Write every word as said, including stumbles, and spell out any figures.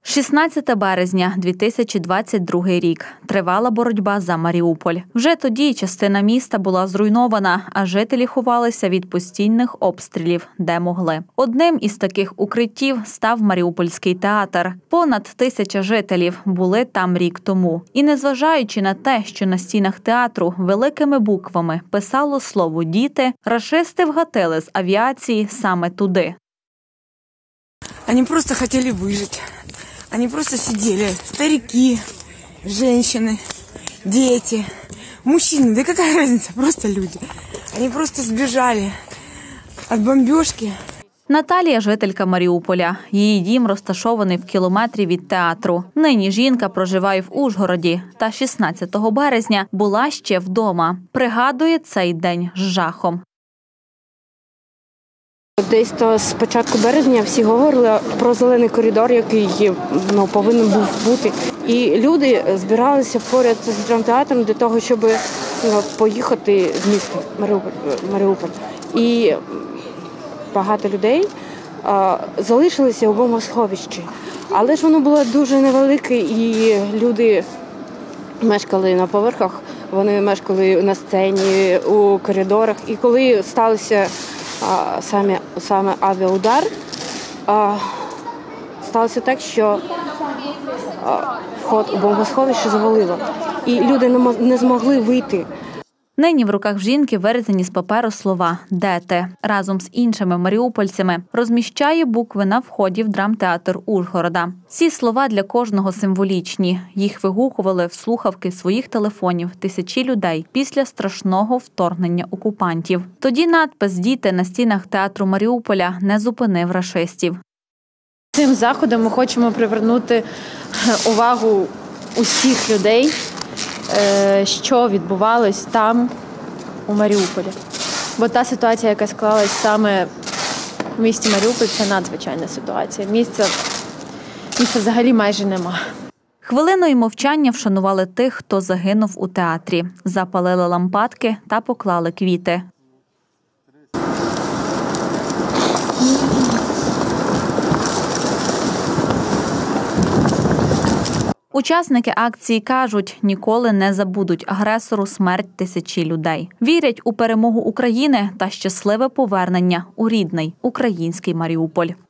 шістнадцяте березня дві тисячі двадцять другий рік. Тривала боротьба за Маріуполь. Вже тоді частина міста була зруйнована, а жителі ховалися від постійних обстрілів, де могли. Одним із таких укриттів став Маріупольський театр. Понад тисяча жителів були там рік тому. І незважаючи на те, що на стінах театру великими буквами писало слово «діти», рашисти вгатили з авіації саме туди. Они просто хотели выжить. Они просто сидели. Старики, женщины, дети, мужчины. Да какая разница? Просто люди. Они просто сбежали от бомбежки. Наталія – жителька Маріуполя. Її дім розташований в кілометрі від театру. Нині жінка проживає в Ужгороді та шістнадцятого березня була ще вдома. Пригадує цей день з жахом. Десь то з початку березня всі говорили про зелений коридор, який ну, повинен був бути. І люди збиралися поряд з драмтеатром для того, щоб ну, поїхати з міста Маріуполь. І багато людей а, залишилися у бомбосховищі. Але ж воно було дуже невелике, і люди мешкали на поверхах, вони мешкали на сцені, у коридорах. І коли сталося А, саме, саме авіаудар, а, сталося так, що а, вход у бомбосховище завалило, і люди не, не змогли вийти. Нині в руках жінки вирізані з паперу слова «Де ти?». Разом з іншими маріупольцями розміщає букви на вході в драмтеатр Ужгорода. Ці слова для кожного символічні. Їх вигукували в слухавки своїх телефонів тисячі людей після страшного вторгнення окупантів. Тоді надпис «Діти» на стінах театру Маріуполя не зупинив рашистів. Цим заходом ми хочемо привернути увагу усіх людей, що відбувалось там, у Маріуполі. Бо та ситуація, яка склалась саме в місті Маріуполь, це надзвичайна ситуація. Місця, місця взагалі майже нема. Хвилиною мовчання вшанували тих, хто загинув у театрі. Запалили лампадки та поклали квіти. Учасники акції кажуть, ніколи не забудуть агресору смерть тисячі людей. Вірять у перемогу України та щасливе повернення у рідний український Маріуполь.